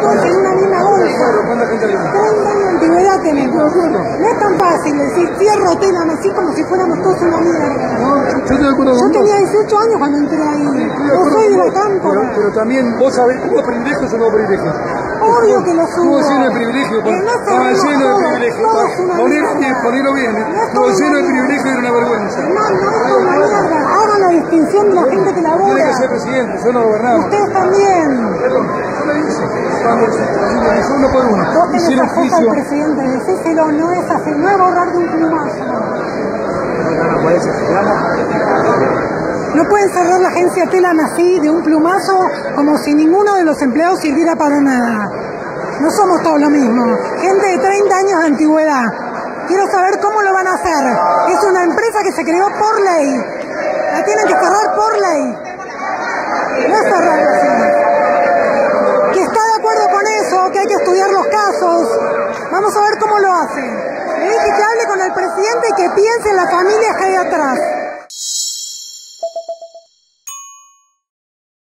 todos en una misma bolsa. 30 años de antigüedad tenemos. No es tan fácil decir cierro Telam así como si fuéramos todos una mierda. Yo tenía 18 años cuando entré ahí. Yo soy de la Cámpora. Pero también vos sabés, ¿hubo privilegios o no privilegios? Obvio que los hubo. Estuvo lleno de privilegios. Estaba lleno de privilegios. Ponelo bien. Estuvo lleno de privilegios y era una vergüenza. No es una mierda. Hagan la distinción de la gente que labora. Tiene que ser presidente, yo no gobernaba. Ustedes también. Yo le hice. Cuando uno por uno. Vos tenés acceso al presidente, decíselo, no es así, no es borrar de un plumazo. No pueden cerrar la agencia Telam así, de un plumazo, como si ninguno de los empleados sirviera para nada. No somos todos lo mismo. Gente de 30 años de antigüedad. Quiero saber cómo lo van a hacer. Es una empresa que se creó por ley. La tienen que cerrar por ley. No es cerrar así. Que está de acuerdo con eso, que hay que estudiar los casos. Vamos a ver cómo lo hacen. Le dije que hable con el presidente y que piense en las familias que hay atrás.